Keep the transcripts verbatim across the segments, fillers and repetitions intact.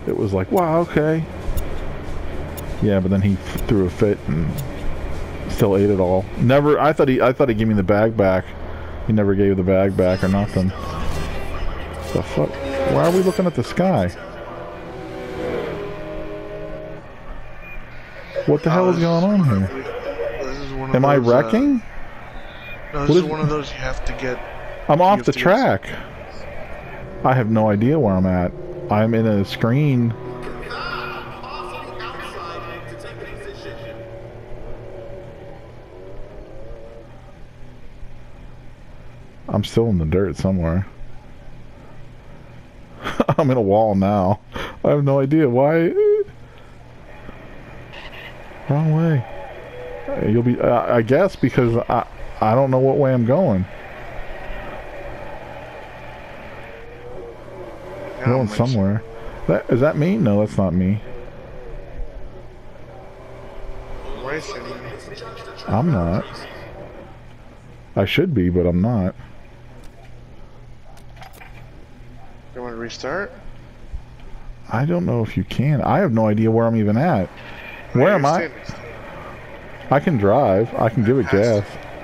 it was like, wow, okay. Yeah, but then he threw a fit and still ate it all. Never. I thought he. I thought he gave me the bag back. He never gave the bag back or nothing. The fuck? Why are we looking at the sky? What the uh, hell is going on here? This is one of Am those, I wrecking? Uh, no, this what is, is one of those you have to get. I'm off the track. I have no idea where I'm at. I'm in a screen. I'm still in the dirt somewhere. I'm in a wall now. I have no idea why. Wrong way. You'll be. Uh, I guess because I. I don't know what way I'm going. I'm going somewhere. That is that me? No, that's not me. Racing. I'm not. I should be, but I'm not. You want to restart? I don't know if you can. I have no idea where I'm even at. Where am I? I can drive. I can give it gas.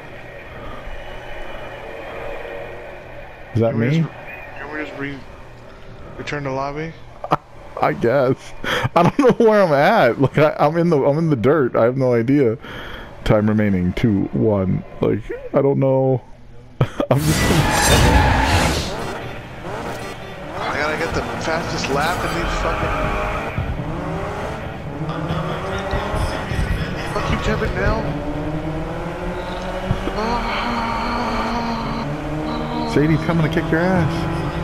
Is that me? Can we just re return to lobby? I guess. I don't know where I'm at. Like I, I'm in the I'm in the dirt. I have no idea. Time remaining. Two, one. Like I don't know. I'm just. I gotta get the fastest lap in these fucking. Fuck you, jumping now. Sadie's coming to kick your ass.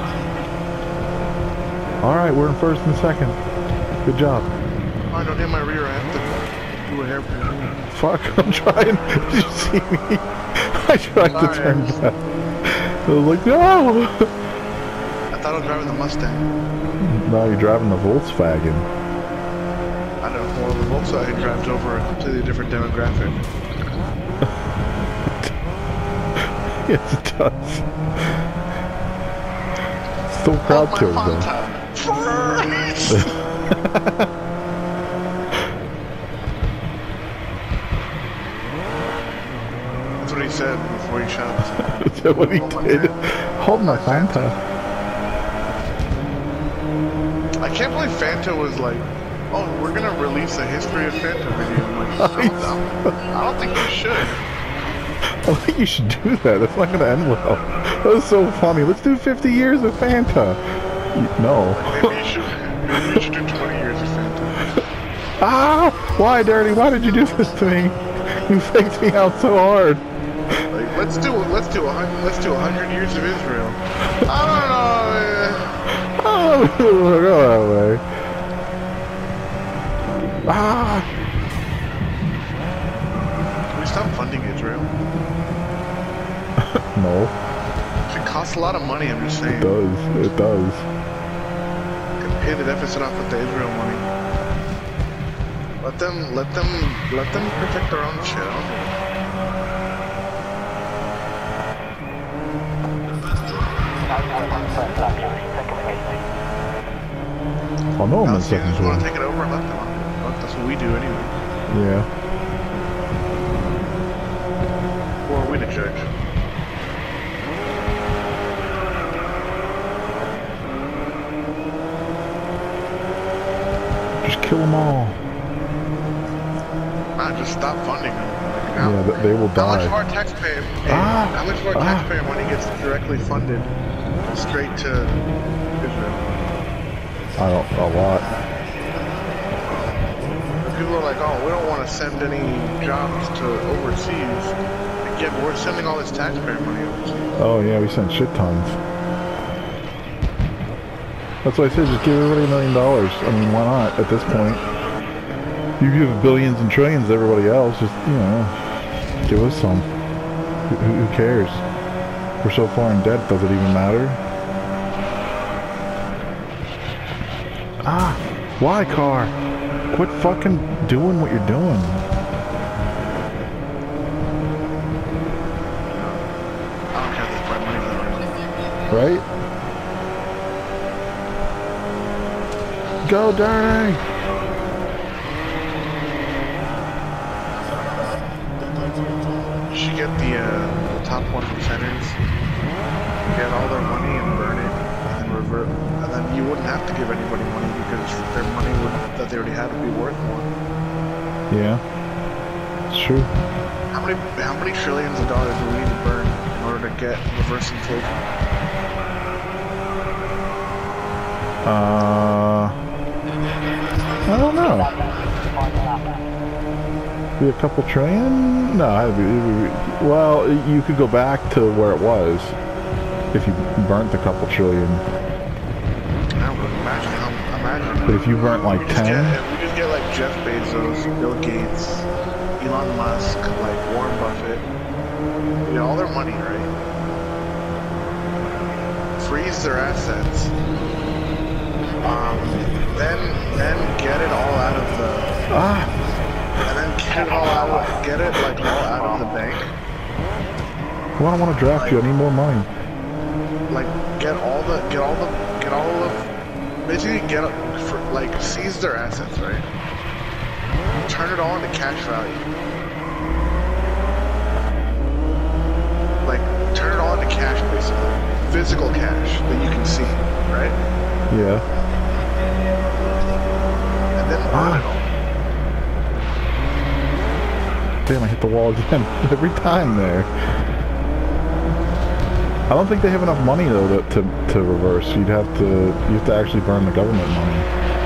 Alright, we're in first and second. Good job. Oh, don't hit my rear. I have to do a hairpin. Fuck, I'm trying. Did you see me? I tried to turn back. I was like, no! I thought I was driving the Mustang. No, you're driving the Volkswagen. I know. Well, the Volkswagen drives over a completely different demographic. Yes, it does. Still crowd killed though. That's what he said before he shot us. Is that what he did? Hold my Fanta. I can't believe Fanta was like, oh, we're gonna release a history of Fanta video. I'm like, no, I don't think you should. I think you should do that. That's not going to end well. That was so funny. Let's do fifty years of Fanta. No. Maybe you should, maybe you should do twenty years of Fanta. Ah! Why, Dirty? Why did you do this to me? You faked me out so hard. Like, let's do let's do a hundred let's do a hundred years of Israel. I don't know. Oh, go that way. Ah! Can we stop funding Israel? No. It costs a lot of money, I'm just saying. It does. It does. Can pay the deficit off with the Israel money. Let them, let them, let them protect their own shit. Oh no, I'm in second. second. You want to take it over and let them? That's what we do anyway. Yeah. Or are we the judge? Just kill them all. Nah, just stop funding them. Like, how, yeah, they will how die. How much of our taxpayer, ah, how much of our ah. taxpayer money gets directly funded straight to Israel? I don't, a lot. People are like, oh, we don't want to send any jobs to overseas. Like, yeah, but we're sending all this taxpayer money overseas. Oh yeah, we sent shit tons. That's why I said just give everybody a million dollars. I mean, why not at this point? You give billions and trillions to everybody else, just, you know, give us some. Who, who cares? We're so far in debt, does it even matter? Ah, why, car? Quit fucking doing what you're doing. I don't have this bright money. Right? Go, Dirty! You should get the, uh, the top one percenters, get all their money and burn it, and then revert, and then you wouldn't have to give anybody money because their money would, that they already had would be worth more. Yeah, it's true. How many how many trillions of dollars do we need to burn in order to get reverse inflation? Uh, I don't know. Be a couple trillion? No, I'd be, well, you could go back to where it was if you burnt a couple trillion. I would imagine how imagine. But if you burnt like we just ten, get, if we just get like Jeff Bezos, Bill Gates, Elon Musk, like Warren Buffett, you get all their money, right? Freeze their assets. Um, then then get it all out of the ah, and then get it all out get it like all out of the bank. well, I don't want to draft Like- you. I need more money. Like get all the get all the get all of basically get for, like seize their assets, right? Turn it all into cash value. Like turn it all into cash, basically physical cash that you can see, right? Yeah. And then burn it all. Damn, I hit the wall again. Every time there. I don't think they have enough money though to, to, to reverse. You'd have to you have to actually burn the government money.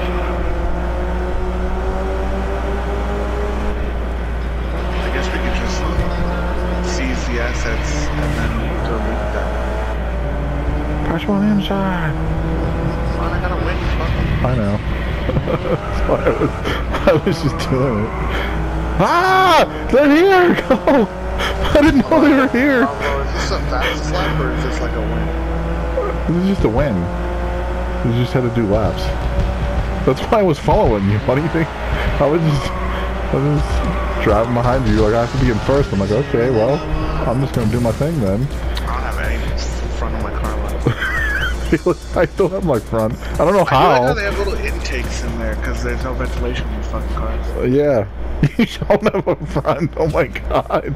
I guess we could just seize the assets and then delete that. Press one inside. Fine, I gotta win, fuck. I know. That's why I was I was just doing it. Ah! They're here! Go! I didn't know they were here! Bro, is this a fast slap or is this like a win? This is just a win. You just had to do laps. That's why I was following you. What do you think? I was just I was just driving behind you like I have to be in first. I'm like, okay, well, I'm just gonna do my thing then. I don't have any front of my car left. I still have my front. I don't know I do like how how. they have little intakes in there because there's no ventilation in these fucking cars. Uh, yeah. You don't have a front. Oh my god.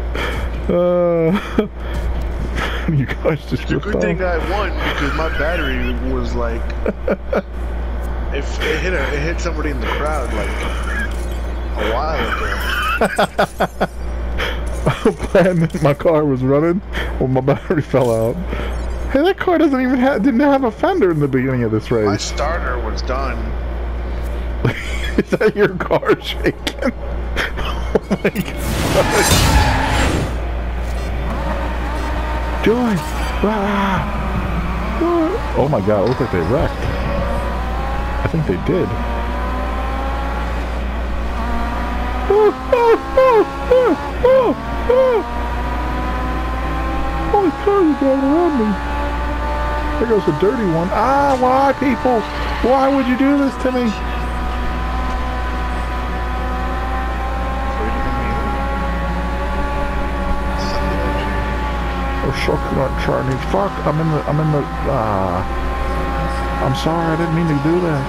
Uh, you guys just It's a ripped good thing off. I won because my battery was like, if it hit a, it hit somebody in the crowd like a while ago. Plan my car was running when my battery fell out. Hey, that car doesn't even have didn't have a fender in the beginning of this My race. starter was done. Is that your car shaking? Oh my god. Joy! Ah! Oh my god, it looks like they wrecked. I think they did. Oh, oh, oh, oh, oh, oh. Holy cars are driving around me. There goes the dirty one. Ah, why, people? Why would you do this to me? Oh, succulent Chinese. Fuck, I'm in the, I'm in the, ah. I'm sorry, I didn't mean to do that.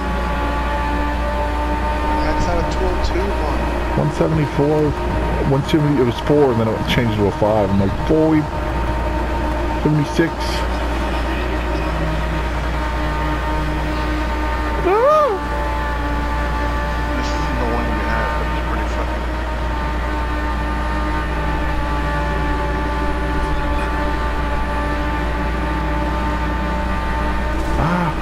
That's out of two oh two one. one seventy-four, one seventy, it was four, and then it changed to a five. I'm like, forty, seventy-six. Ah! This isn't the one we had, but it's pretty fucking. Ah.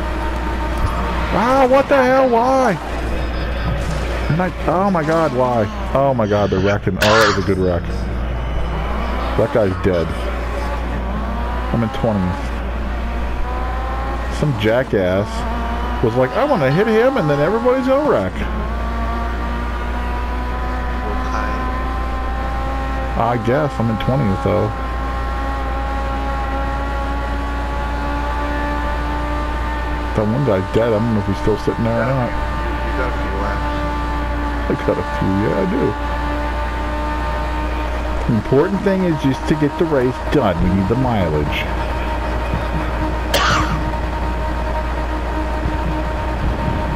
Ah, what the hell? Why? And I, oh my god, why? Oh my god, they're wrecking. Oh, that was a good wreck. That guy's dead. I'm in twentieth. Some jackass was like, I want to hit him, and then everybody's gonna wreck. I guess I'm in twentieth though. That one guy's dead. I don't know if he's still sitting there or not. You got a few laps. I got a few, yeah, I do. The important thing is just to get the race done. We need the mileage.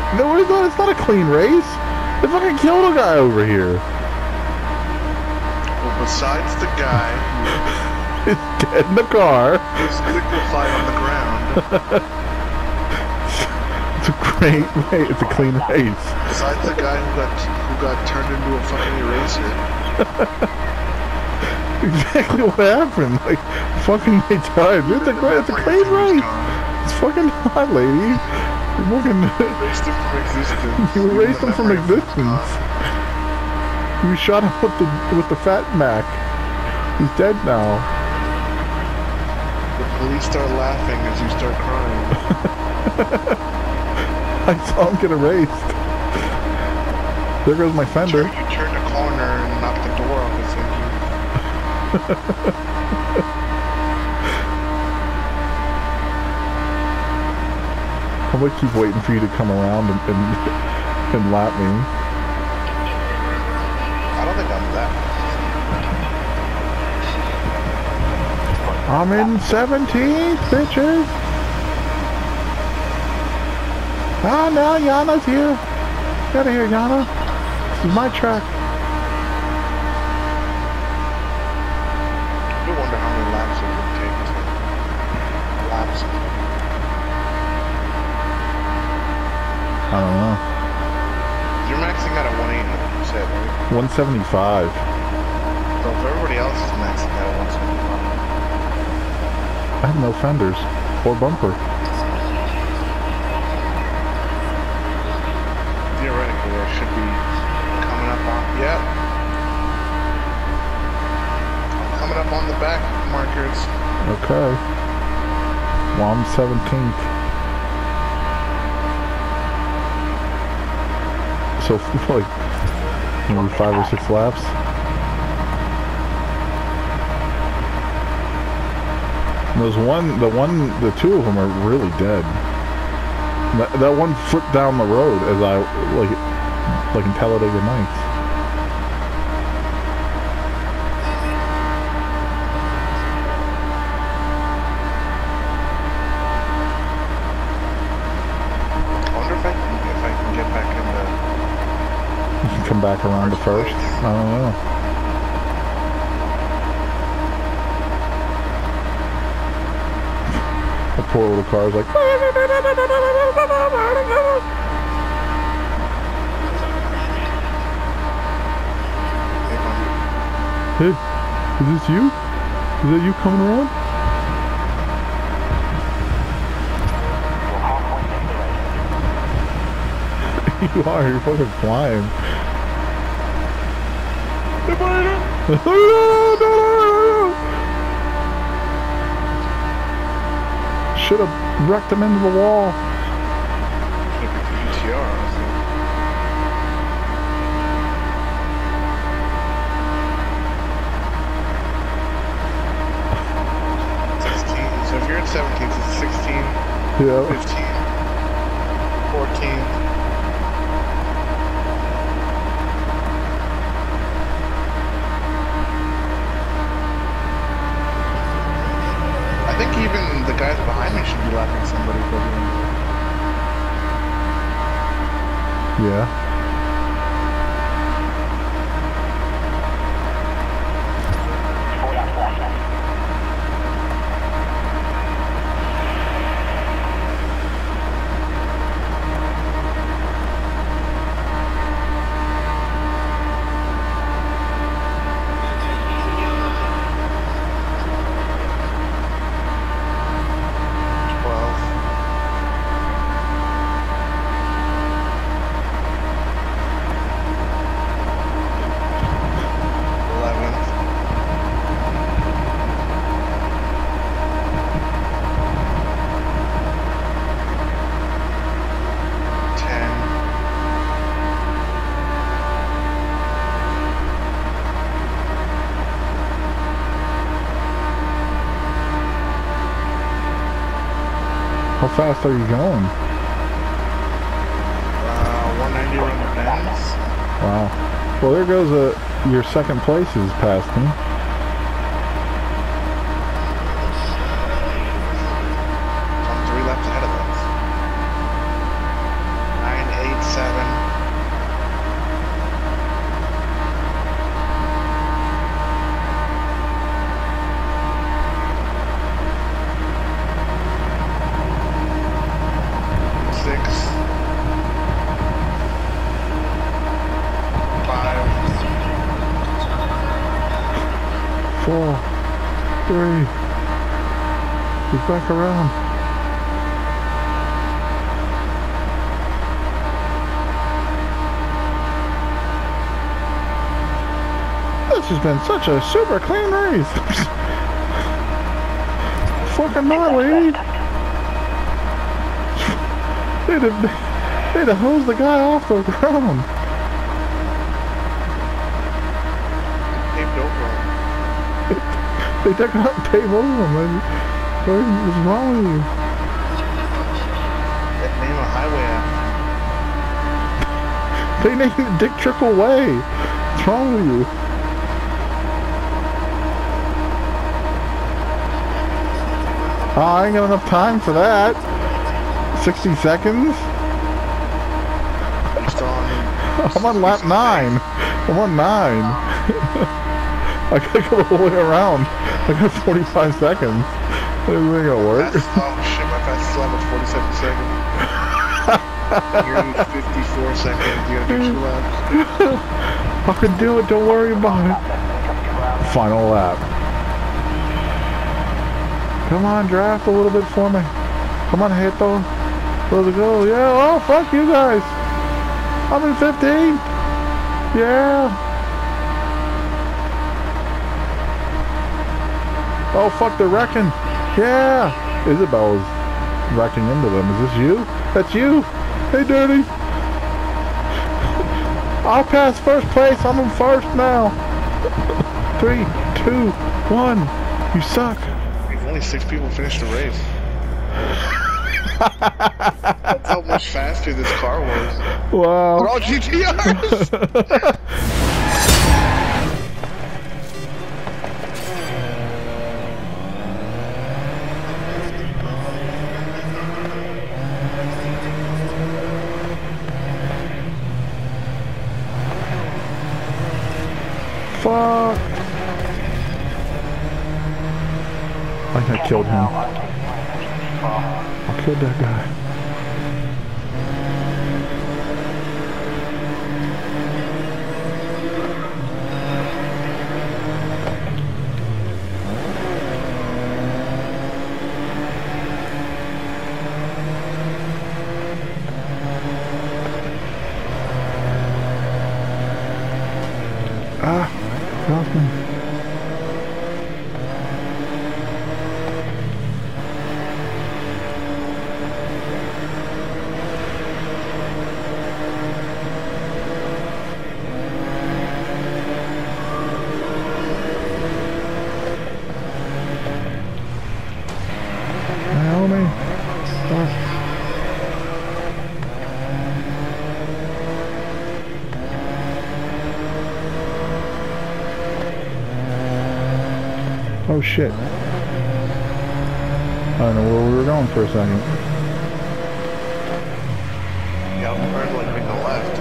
No, it's not. It's not a clean race. They fucking killed a guy over here. Well, besides the guy He's dead in the car. who's liquefied on the ground, It's a great race. It's a clean race. besides the guy who got who got turned into a fucking eraser, Exactly what happened. Like, fucking they died. It's a great. It's a clean race. It's fucking hot, lady. You fucking. erased him from existence. You erased him from Memory of existence. You shot him with the with the fat Mac. He's dead now. The police start laughing as you start crying. I saw him get erased. There goes my fender. You turned a corner and knocked the door off his engine. I'm gonna keep waiting for you to come around and and, and lap me. I don't think I'm that. I'm in seventeenth, bitches. Ah, now Yana's here. Get out of here, Yana. This is my track. I do wonder how many laps it would take to lapse. I don't know. You're maxing out at one eighty, you said, right? one seventy-five. So if everybody else is maxing out at one seventy-five. I have no fenders or bumper. Theoretically, I should be coming up on. Yep. I'm coming up on the back markers. Okay. Well, I'm seventeenth. So, like, maybe five or six laps. And Those one, the one, the two of them are really dead. That, that one flipped down the road as I, like, like in Talladega Nights. I wonder if I can, if I can get back in the. You can come back around to first. I don't know. The poor little car's like. Hey, is this you? Is that you coming around? You are, you're fucking flying. Should have wrecked him into the wall. Should be the U T R, honestly. sixteen. So if you're at seventeen, so it's sixteen, Yeah. fifteen, fourteen. I think even the guys behind me should be lapping somebody for doing Yeah. twelve. eleven. ten. How fast are you going? Uh, one ninety around the bends. Wow. Well, there goes a, your second place is past me. I'm three laps ahead of us. nine He's back around. This has been such a super clean race. Fucking not, lady. They'd have, they'd have hosed the guy off the ground. They took out and paved over him. What is wrong with you? Name a highway after. They named it Dick Trickle Way. What's wrong with you? Oh, I ain't got enough time for that. sixty seconds? I'm on lap nine. I'm on nine. I gotta go the whole way around. I got forty-five seconds. This ain't gonna work. That's, oh shit, my fastest lap was forty-seven seconds. You're in fifty-four seconds. You gotta do two laps. I can do it, don't worry about it. Final lap. Come on, draft a little bit for me. Come on, Hato. Let's go. Yeah, oh, fuck you guys. I'm in fifteen. Yeah. Oh, fuck, they're wrecking. Yeah. Isabel's wrecking into them. Is this you? That's you? Hey, Dirty. I'll pass first place. I'm in first now. Three, two, one. You suck. Only six people finished the race. That's how much faster this car was. Wow. They're all G T Rs! Fuck. I think I killed him. I killed that guy. Ah, got me. Naomi. Ah. Oh shit. I don't know where we were going for a second. Yeah, I'm like make a left.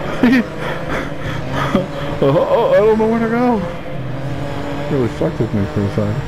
oh, oh, I don't know where to go. Really fucked with me for a second.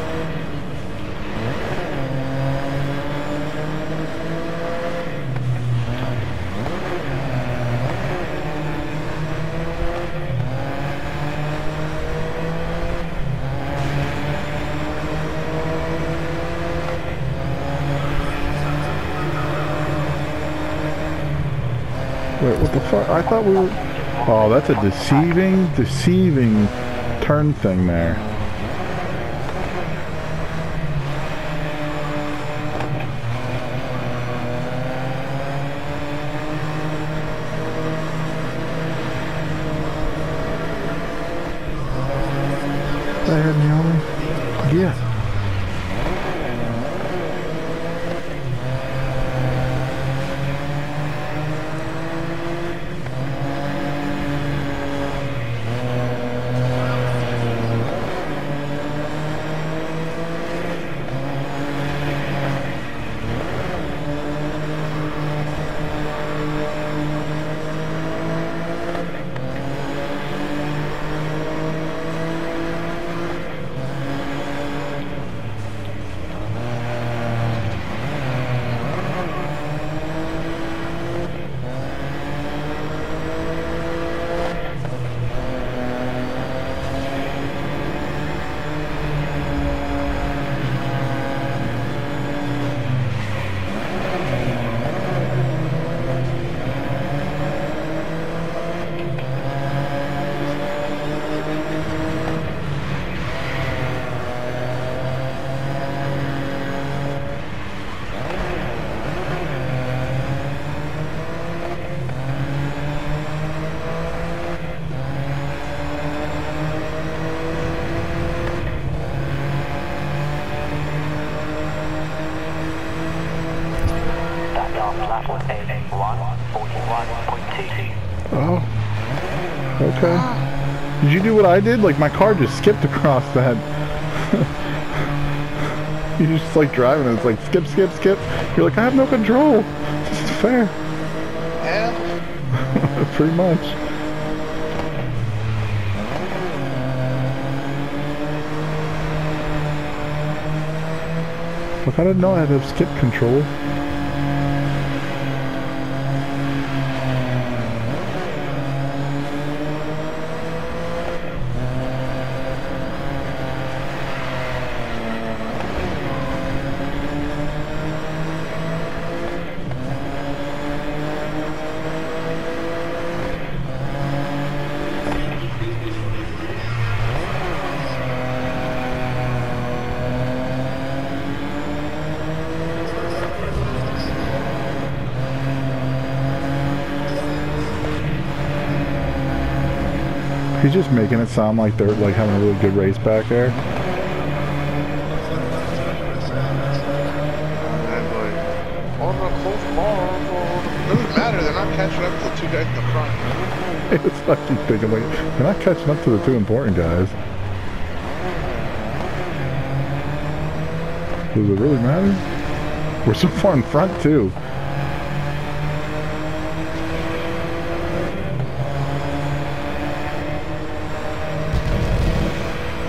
Wait, what the fuck? I thought we were... Oh, that's a deceiving, deceiving turn thing there. There, Naomi. Yeah. Oh. Okay. Did you do what I did? Like, my car just skipped across that. You're just like driving and it's like skip, skip, skip. You're like, I have no control. This is fair. Yeah. Pretty much. Look, I didn't know I had to have skip control. He's just making it sound like they're like having a really good race back there. Doesn't matter, they're not catching up to the two guys in the front. It's like he's thinking like, they're not catching up to the two important guys. Does it really matter? We're so far in front too.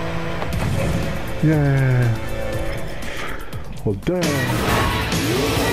Yeah. Well, damn.